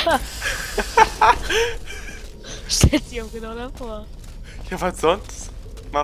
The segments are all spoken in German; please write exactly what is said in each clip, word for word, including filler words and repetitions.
Stellt sich auch genau davor. Ja, was sonst? Mach.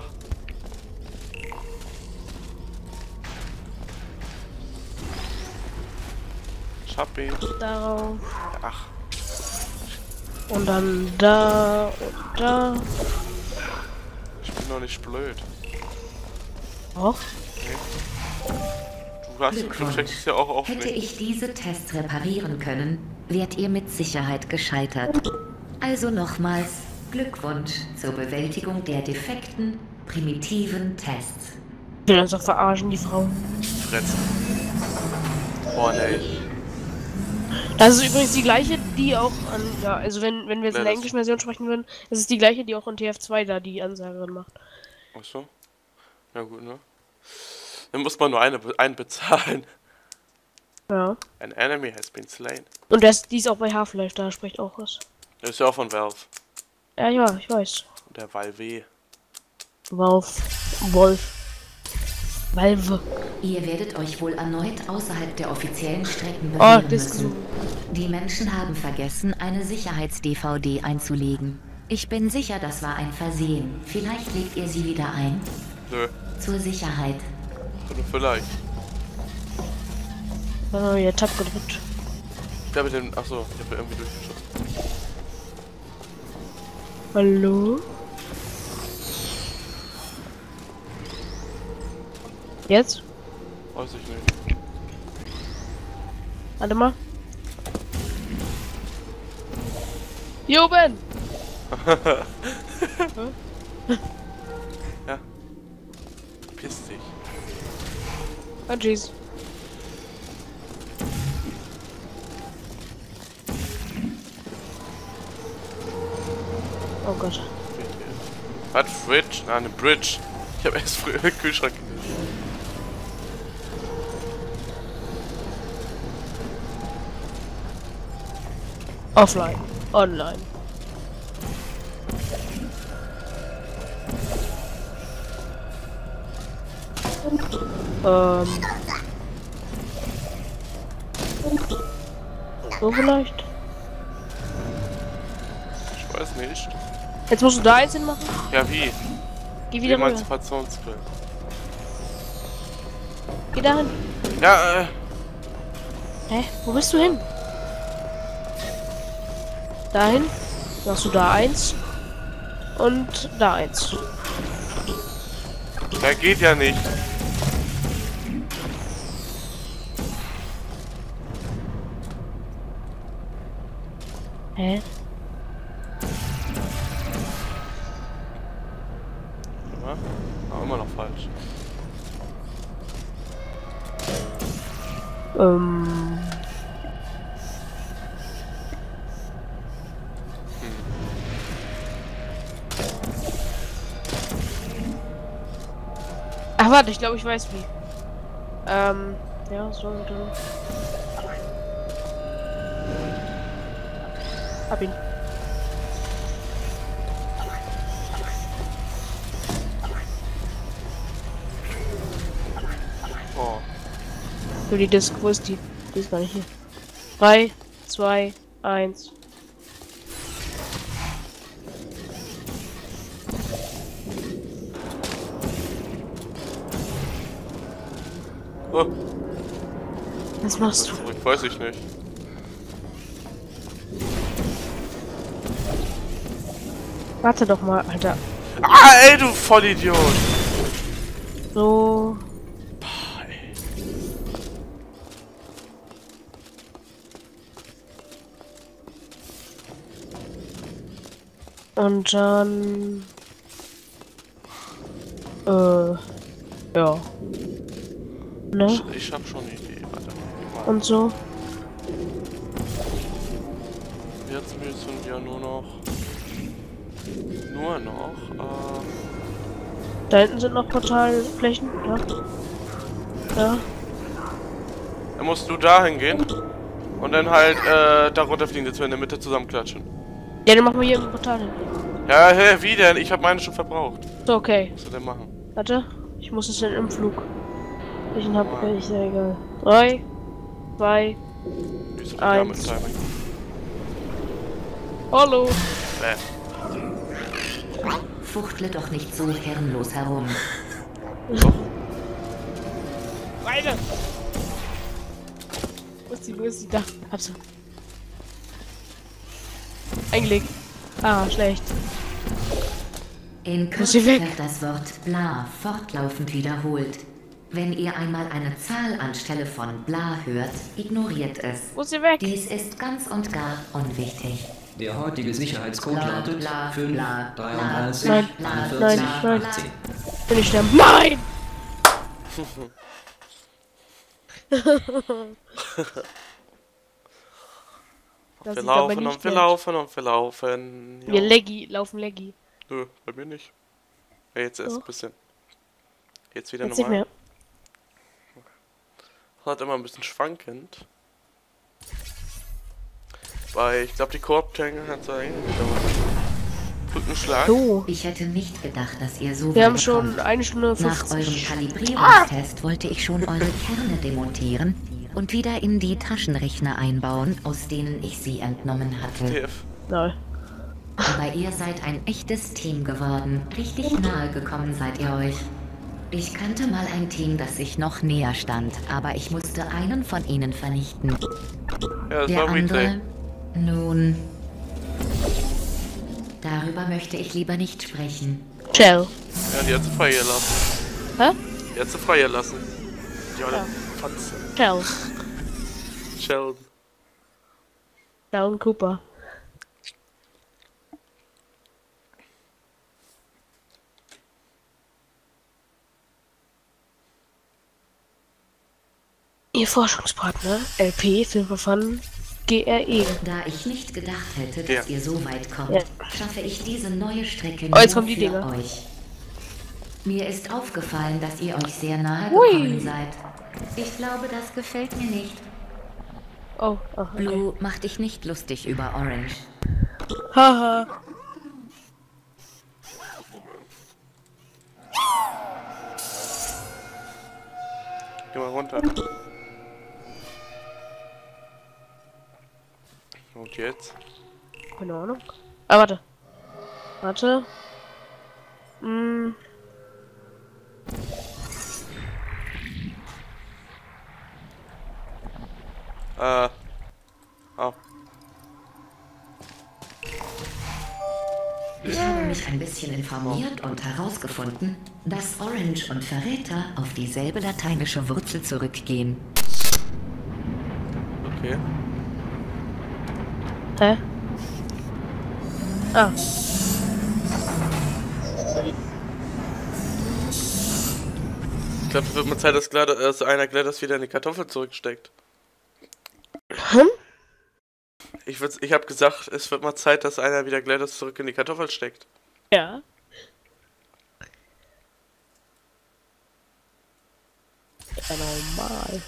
Ich hab ihn. Darauf. Ach. Und dann da und da. Ich bin doch nicht blöd. Och. Nee. Du hast du checkst es ja auch auf Hätte nicht. ich diese Tests reparieren können, wärt ihr mit Sicherheit gescheitert. Also nochmals Glückwunsch zur Bewältigung der defekten, primitiven Tests. Ich will uns doch verarschen, die Frau. Fretzen. Boah, nee. Das ist übrigens die gleiche, die auch an. Ja, also wenn, wenn wir jetzt in Ja, der das- englischen Version sprechen würden, ist es die gleiche, die auch in T F zwei da die Ansagerin macht. Ach so. Ja gut, ne? Dann muss man nur eine einen bezahlen. Ja. An enemy has been slain. Und das, die ist auch bei Half-Life, da spricht auch was. Das ist ja auch von Valve. Ja, ja, ich weiß. Der Valve. Wolf. Wolf. Valve. Ihr werdet euch wohl erneut außerhalb der offiziellen Strecken Oh, bewegen das ist müssen. Die Menschen haben vergessen, eine Sicherheits-D V D einzulegen. Ich bin sicher, das war ein Versehen. Vielleicht legt ihr sie wieder ein. Nö. Zur Sicherheit. Oder vielleicht. Oh, ja, Tab gedrückt. Der mit dem. Achso, ich hab irgendwie durchgeschossen. Hallo? Jetzt? Weiß ich nicht. Warte mal. Jo, Ben! Ja. Piss dich. Ah, jeez. Oh Gott. Was? Fridge? Nein, eine Bridge. Ich habe erst früher einen Kühlschrank. Offline. Online. Ähm. So vielleicht? Ich weiß nicht. Jetzt musst du da eins hinmachen? Ja, wie? Geh wieder rüber. Emanzipationsgrill. Geh da hin. Ja, äh. Hä? Wo bist du hin? Dahin. Machst du da eins. Und da eins. Der geht ja nicht. Hä? Ja, aber immer noch falsch. Ähm. Ach warte, ich glaube, ich weiß wie. Ähm, ja, so und dann. Hab ihn. Oh. Für die Disc, wo ist die? Die ist gar nicht hier. drei, zwei, eins. Oh. Was machst du? Zurück, weiß ich nicht. Warte doch mal, Alter. Ah, ey, du Vollidiot! So. Boah, ey. Und dann. Äh. Ja. Ne? Ich, ich hab schon eine Idee, warte mal. Und so. Jetzt müssen wir nur noch. Nur noch. Äh, Da hinten sind noch Portalflächen, ja. Ja. dann musst du dahin gehen. Und dann halt äh, da runterfliegen, dass wir in der Mitte zusammenklatschen. Ja, dann machen wir hier ein Portal hin. Ja, hä, wie denn? Ich hab meine schon verbraucht. So, okay. Was soll der machen? Warte. Ich muss es dann im Flug. Ich hab. Ich, ja, egal. drei, zwei, Wie ist das mit Eins. Timing? Hallo. Bäh. Fuchtle doch nicht so herrenlos herum. Weiter. Wo ist die, wo ist die? Da. Hab sie. Eingelegt. Ah, schlecht. In Muss sie Kürze weg. wird das Wort bla fortlaufend wiederholt. Wenn ihr einmal eine Zahl anstelle von bla hört, ignoriert es. Wo ist sie weg? Dies ist ganz und gar unwichtig. Der heutige Sicherheitscode Bla, lautet bla, fünf bla, dreiunddreißig Nein, einundvierzig nein, nein. achtzehn. Bin ich sterben? Nein! Das Wir ist aber laufen nicht und wir nett. laufen und wir laufen. Ja. Wir Leggy, laufen Leggy. Nö, bei mir nicht. Ja, jetzt erst Doch. ein bisschen. Jetzt wieder Jetzt nicht normal. mehr. Hat immer ein bisschen schwankend. Weil ich glaube, die Koop-Tank hat so einen gedauert. Rückenschlag. So. Ich hätte nicht gedacht, dass ihr so Wir weit haben schon kommt. eine Stunde Nach eurem fünfzig. Kalibrierungstest wollte ich schon eure Kerne demontieren und wieder in die Taschenrechner einbauen, aus denen ich sie entnommen hatte. T F. Nein. Aber ihr seid ein echtes Team geworden. Richtig nahe gekommen seid ihr euch. Ich kannte mal ein Team, das sich noch näher stand, aber ich musste einen von ihnen vernichten. Ja, das Der war Replay. andere, nun, darüber möchte ich lieber nicht sprechen. Ciao. Ja, die hat sie freigelassen. Hä? Die hat sie freigelassen. Die olle Ja. Fotze. Ciao. Sheldon. Down Cooper. Ihr Forschungspartner, L P, Film for Fun, G R E. Da ich nicht gedacht hätte, dass Ja. ihr so weit kommt, Ja. schaffe ich diese neue Strecke Oh, jetzt nur kommen die für Dinger. euch. Mir ist aufgefallen, dass ihr euch sehr nahe Ui. gekommen seid. Ich glaube, das gefällt mir nicht. Oh, oh okay. Blue, mach dich nicht lustig über Orange. Haha. Geh mal runter. Und jetzt? Keine Ahnung. Ah, warte. Warte. Hm. Äh. Oh. Ich habe mich ein bisschen informiert und herausgefunden, dass Orange und Verräter auf dieselbe lateinische Wurzel zurückgehen. Okay. Hä? Ah. Ich glaube, es wird mal Zeit, dass, Glad dass einer GLaDOS wieder in die Kartoffel zurücksteckt. Hm? Ich, würd's- ich habe gesagt, es wird mal Zeit, dass einer wieder GLaDOS zurück in die Kartoffel steckt. Ja. Ja, normal.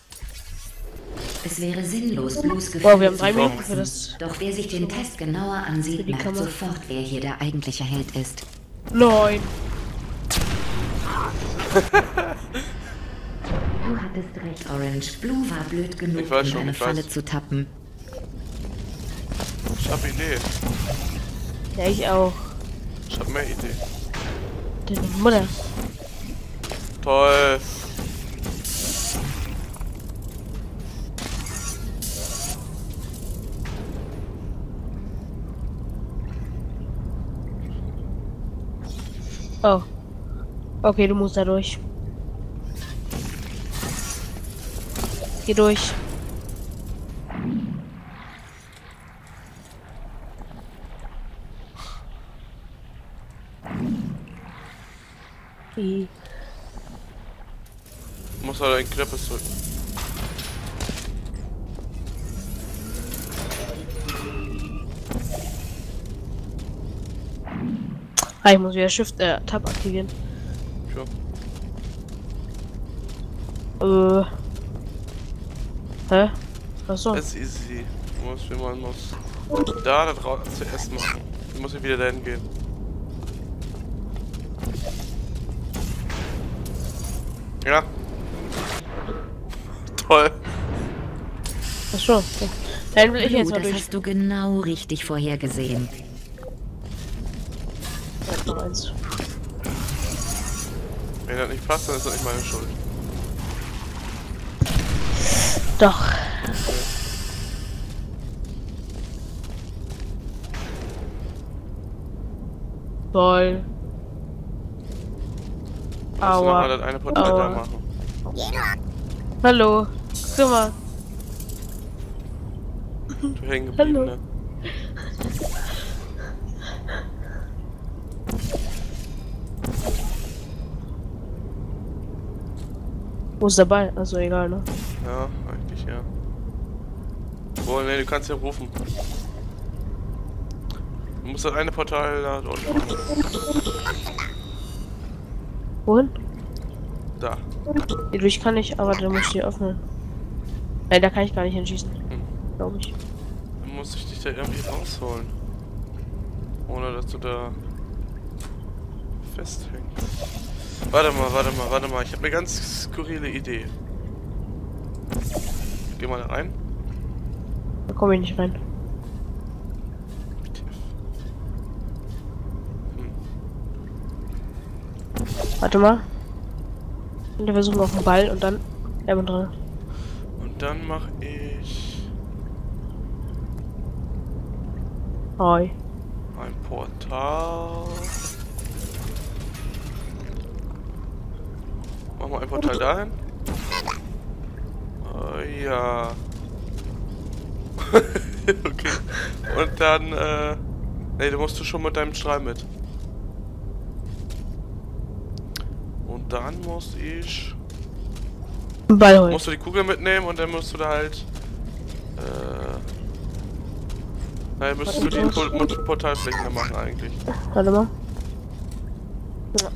Es wäre sinnlos, Blues Gefühl Boah, wir haben zu drei Minuten verletzen. für das. Doch wer sich den Test genauer Für ansieht, die merkt Kamera. sofort, wer hier der eigentliche Held ist. Nein. Du hattest recht, Orange. Blue war blöd genug, Ich weiß in schon, eine ich Falle weiß. zu tappen. Ich hab Idee. Ja, ich auch. Ich hab mehr Idee. Deine Mutter. Toll. Oh. Okay, du musst da durch. Geh durch. Wie? Muss halt ein Knappes drücken. Ah, ich muss wieder Shift, äh, Tab aktivieren. Sure. Äh. Hä? Achso. Das ist easy. Muss, wie man muss. Da, da draußen zuerst machen. Dann muss ich wieder dahin gehen. Ja. Toll. Achso. Dann will ich jetzt Blue, mal das durch. hast du genau richtig vorhergesehen. Ja, noch eins. Wenn das nicht passt, dann ist das nicht meine Schuld. Doch. Toll. Musst du nochmal Aua. das eine Portal Aua. da machen. Hallo. Guck mal. Du hängen geblieben, Hallo. ne? Wo ist der Ball? Also egal, ne? Ja, eigentlich ja. Oh ne, du kannst ja rufen. Du musst das eine Portal da dort machen. Wohin? Da. Hier durch kann ich, aber dann muss ich die öffnen. Nein, da kann ich gar nicht hinschießen. Hm. Glaube ich. Dann muss ich dich da irgendwie rausholen. Ohne dass du da festhängst. Warte mal, warte mal, warte mal. Ich habe eine ganz skurrile Idee. Geh mal da rein. Da komme ich nicht rein. Hm. Warte mal. Und wir versuchen auf den Ball und dann er bin dran. Und dann mache ich Hi. ein Portal. Mach mal ein Portal dahin. Oh, ja. Okay. Und dann, äh... Ne, du musst du schon mit deinem Strahl mit. Und dann muss ich... Den Ball holen. Musst du die Kugel mitnehmen und dann musst du da halt... Äh... Naja, müsstest du die Pol- Portalflächen da machen eigentlich. Warte mal. Ja.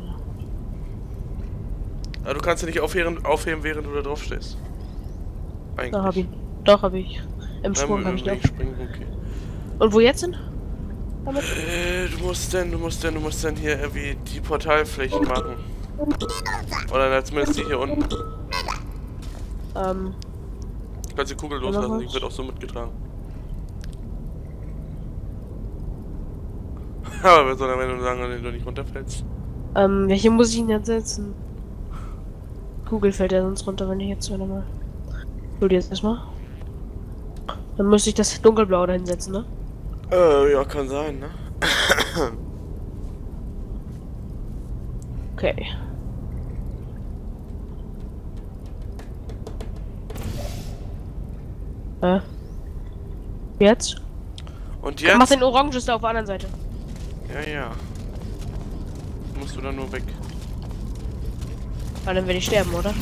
Aber du kannst sie nicht aufheben, aufheben während du da drauf stehst. Eigentlich. Da hab ich. Doch, hab ich. Im Ja, Sprung im hab ich Weg doch. springen, okay. Und wo jetzt hin? Damit? Äh, du musst denn, du musst denn, du musst denn hier irgendwie die Portalflächen machen. Oder zumindest die hier unten. Ähm, Du kannst die Kugel Ja, loslassen, was? die wird auch so mitgetragen. Aber was soll er, wenn du sagen, wenn du nicht runterfällst? ähm, welche muss ich denn jetzt setzen? Kugel fällt ja sonst runter, wenn ich jetzt wieder mal. Du die jetzt erstmal. Dann müsste ich das dunkelblau da hinsetzen, ne? Äh, ja, kann sein, ne? Okay. Äh. Jetzt? Und Jetzt? Mach jetzt? den Oranges da auf der anderen Seite. Ja, ja. Musst du dann nur weg. Weil dann werde ich sterben, oder?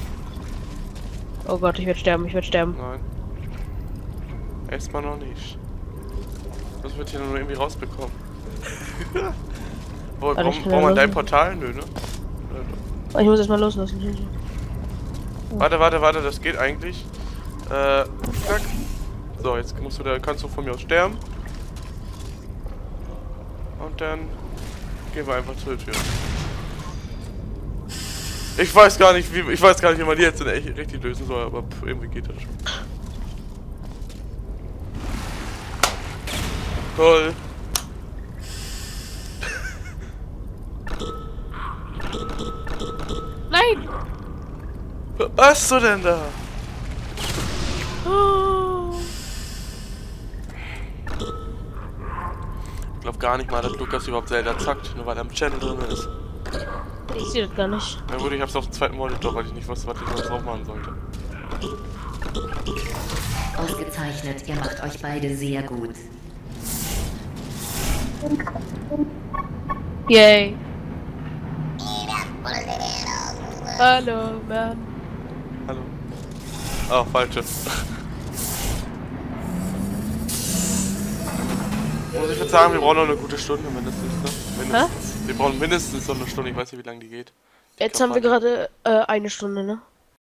Oh Gott, ich werde sterben, ich werde sterben. Nein. Erstmal noch nicht. Das wird hier nur irgendwie rausbekommen. Wo, Warte, ich braucht kann braucht ja man dein losen. Portal? Nö, ne? Oh, ich muss erstmal loslassen. Warte, warte, warte, das geht eigentlich. Äh, zack. So, jetzt musst du da, kannst du von mir aus sterben. Und dann gehen wir einfach zur Tür. Ich weiß gar nicht, wie ich weiß gar nicht, wie man die jetzt in echt richtig lösen soll, aber pff, irgendwie geht das schon. Toll. Nein! Was hast du denn da? Oh. Ich glaube gar nicht mal, dass Lukas überhaupt Zelda zackt, nur weil er im Channel drin ist. Ich sehe das gar nicht. Na gut, ich hab's auf dem zweiten Monitor, weil ich nicht wusste, was ich sonst drauf machen sollte. Ausgezeichnet, ihr macht euch beide sehr gut. Yay. Hallo, Mann. Hallo. Oh, falsche. Also ich würde sagen, wir brauchen noch eine gute Stunde mindestens, ne? Mindestens. Wir brauchen mindestens so eine Stunde, ich weiß nicht, wie lange die geht. Jetzt haben wir gerade äh, eine Stunde, ne?